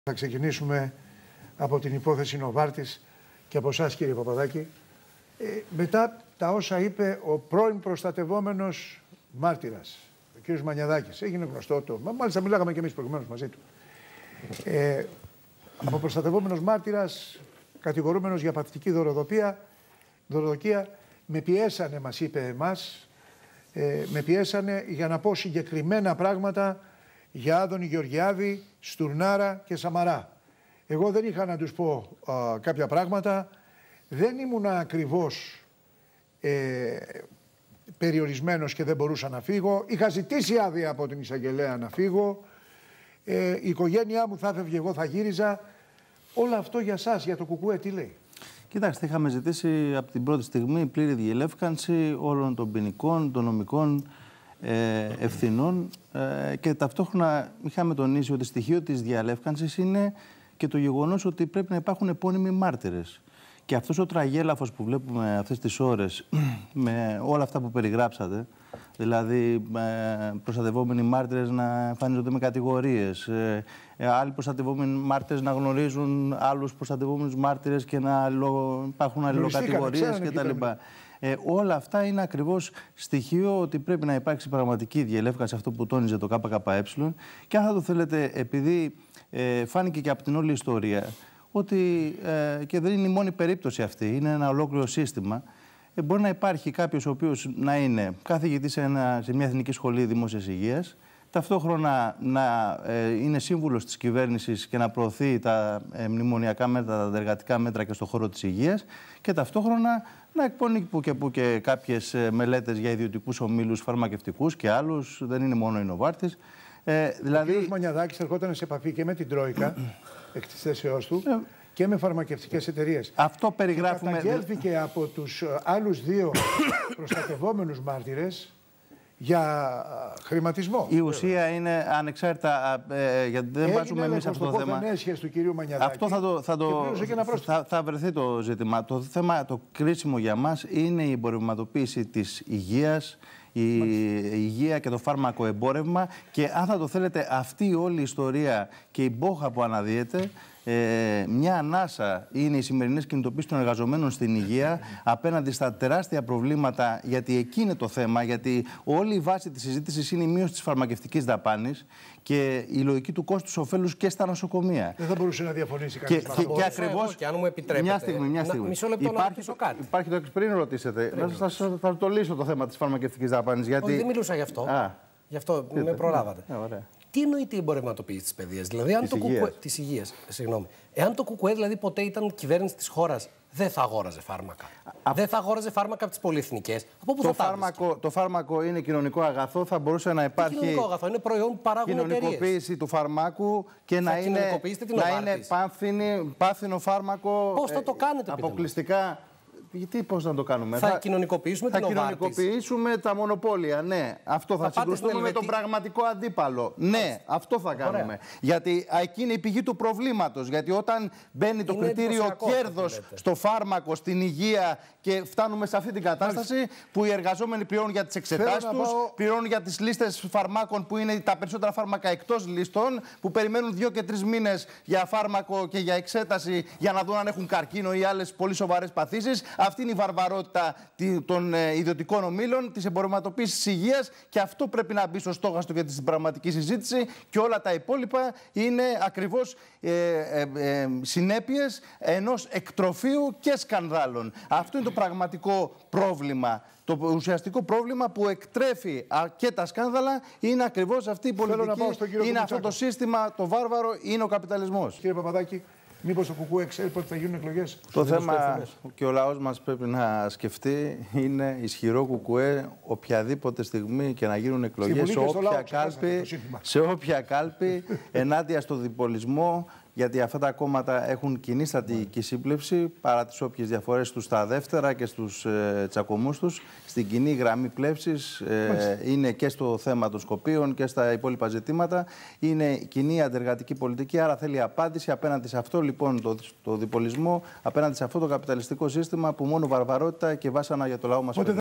Θα ξεκινήσουμε από την υπόθεση Νοβάρτης και από εσάς, κύριε Παπαδάκη. Μετά τα όσα είπε ο πρώην προστατευόμενος μάρτυρας, ο κύριος Μανιαδάκης. Έγινε γνωστό το. Μάλιστα, μιλάγαμε και εμείς προηγουμένως μαζί του. Από προστατευόμενος μάρτυρας, κατηγορούμενος για παθητική δωροδοκία, με πιέσανε, μας είπε εμάς, με πιέσανε για να πω συγκεκριμένα πράγματα για Άδωνη Γεωργιάδη, Στουρνάρα και Σαμαρά. Εγώ δεν είχα να τους πω κάποια πράγματα, δεν ήμουνα ακριβώς περιορισμένος και δεν μπορούσα να φύγω. Είχα ζητήσει άδεια από την εισαγγελέα να φύγω. Η οικογένειά μου θα έφευγε, εγώ θα γύριζα. Όλο αυτό για σας, για το ΚΚΕ, τι λέει? Κοιτάξτε, είχαμε ζητήσει από την πρώτη στιγμή πλήρη διελεύκανση όλων των ποινικών, των νομικών ευθυνών και ταυτόχρονα είχαμε τονίσει ότι στοιχείο της διαλεύκανσης είναι και το γεγονός ότι πρέπει να υπάρχουν επώνυμοι μάρτυρες. Και αυτός ο τραγέλαφος που βλέπουμε αυτές τις ώρες με όλα αυτά που περιγράψατε, δηλαδή προστατευόμενοι μάρτυρες να εμφανίζονται με κατηγορίες, άλλοι προστατευόμενοι μάρτυρες να γνωρίζουν άλλους προστατευόμενους μάρτυρες και να υπάρχουν αλληλοκατηγορίες κτλ. Όλα αυτά είναι ακριβώς στοιχείο ότι πρέπει να υπάρξει πραγματική διελεύκανση, αυτό που τόνιζε το ΚΚΕ. Και αν θα το θέλετε, επειδή φάνηκε και από την όλη ιστορία ότι και δεν είναι η μόνη περίπτωση αυτή, είναι ένα ολόκληρο σύστημα. Μπορεί να υπάρχει κάποιος ο οποίος να είναι καθηγητής σε μια εθνική σχολή δημόσιας υγείας, ταυτόχρονα να είναι σύμβουλος της κυβέρνησης και να προωθεί τα μνημονιακά μέτρα, τα εργατικά μέτρα και στον χώρο της υγείας, και ταυτόχρονα να εκπονεί που και που και κάποιες μελέτες για ιδιωτικούς ομίλους φαρμακευτικούς και άλλους, δεν είναι μόνο η Νοβάρτης. Δηλαδή... Ο κ. Μανιαδάκης ερχόταν σε επαφή και με την Τρόικα, εκ της θέσεώς του, και με φαρμακευτικές εταιρείες. Αυτό περιγράφουμε. Καταγγέλθηκε από τους άλλους δύο προστατευόμενους μάρτυρες για χρηματισμό. Η ουσία είναι ανεξάρτητα, γιατί δεν βάζουμε εμείς αυτό το θέμα. Έγινε του κυρίου Μανιαδάκη. Αυτό θα βρεθεί το ζήτημα. Το θέμα, το κρίσιμο για μας είναι η εμπορευματοποίηση της υγείας, η υγεία και το φάρμακο εμπόρευμα, και αν θα το θέλετε αυτή όλη η ιστορία και η μπόχα που αναδύεται, μια ανάσα είναι οι σημερινές κινητοποίησεις των εργαζομένων στην υγεία απέναντι στα τεράστια προβλήματα, γιατί εκεί είναι το θέμα, γιατί όλη η βάση της συζήτησης είναι η μείωση της φαρμακευτικής δαπάνης και η λογική του κόστους ωφέλους και στα νοσοκομεία. Δεν θα μπορούσε να διαφωνήσει κανείς. Και ακριβώς. Και αν μου επιτρέπετε. Μια στιγμή. Μισό λεπτό να ρωτήσω κάτι. Υπάρχει το εξής, πριν ρωτήσετε. Θα το λύσω το θέμα της φαρμακευτικής δαπάνης. Όχι, δεν μιλούσα γι' αυτό. Γι' αυτό με προλάβατε. Τι εννοείται η εμπορευματοποίηση της παιδείας? Δηλαδή, της υγείας. Εάν το ΚΚΕ δηλαδή ποτέ ήταν κυβέρνηση της χώρας, δεν θα αγόραζε φάρμακα. Δεν θα αγόραζε φάρμακα από τις πολυεθνικές. Από πού το φάρμακο είναι κοινωνικό αγαθό. Θα μπορούσε να υπάρχει. Κοινωνικό αγαθό, είναι προϊόν που παράγουν εταιρείες. Κοινωνικοποίηση του φαρμάκου και να είναι πάνθινο φάρμακο. Πώς θα το κάνετε, αποκλειστικά. Γιατί πώς να το κάνουμε? Θα κοινωνικοποιήσουμε την Νοβάρτης. Θα κοινωνικοποιήσουμε τα μονοπόλια, ναι. Αυτό θα συγκρουστούμε με τον πραγματικό αντίπαλο. Ναι, αυτό θα κάνουμε. Ωραία. Γιατί εκεί είναι η πηγή του προβλήματος. Γιατί όταν μπαίνει το κριτήριο κέρδος στο φάρμακο, στην υγεία, και φτάνουμε σε αυτή την κατάσταση που οι εργαζόμενοι πληρώνουν για τις εξετάσεις τους, πληρώνουν για τις λίστες φαρμάκων που είναι τα περισσότερα φάρμακα εκτός λίστων, που περιμένουν 2 και 3 μήνες για φάρμακο και για εξέταση για να δουν αν έχουν καρκίνο ή άλλες πολύ σοβαρές παθήσεις. Αυτή είναι η βαρβαρότητα των ιδιωτικών ομίλων, της εμπορευματοποίησης της υγείας, και αυτό πρέπει να μπει στο στόχαστο για την πραγματική συζήτηση, και όλα τα υπόλοιπα είναι ακριβώς συνέπειες ενός εκτροφείου και σκανδάλων. Αυτό είναι το πραγματικό πρόβλημα. Το ουσιαστικό πρόβλημα που εκτρέφει και τα σκάνδαλα είναι ακριβώς αυτή η πολιτική, είναι αυτό το σύστημα, το βάρβαρο, είναι ο καπιταλισμός. Κύριε Παπαδάκη, μήπως το ΚΚΕ ξέρει πότε θα γίνουν εκλογές? Το θέμα και ο λαός μας πρέπει να σκεφτεί είναι ισχυρό ΚΚΕ οποιαδήποτε στιγμή και να γίνουν εκλογές σε όποια κάλπη ενάντια στο διπολισμό, γιατί αυτά τα κόμματα έχουν κοινή στρατηγική σύμπλευση παρά τις όποιες διαφορές τους στα δεύτερα και στους τσακωμούς τους. Στην κοινή γραμμή πλεύσης είναι και στο θέμα των Σκοπίων και στα υπόλοιπα ζητήματα. Είναι κοινή αντεργατική πολιτική, άρα θέλει απάντηση απέναντι σε αυτό λοιπόν το διπολισμό, απέναντι σε αυτό το καπιταλιστικό σύστημα που μόνο βαρβαρότητα και βάσανα για το λαό μας.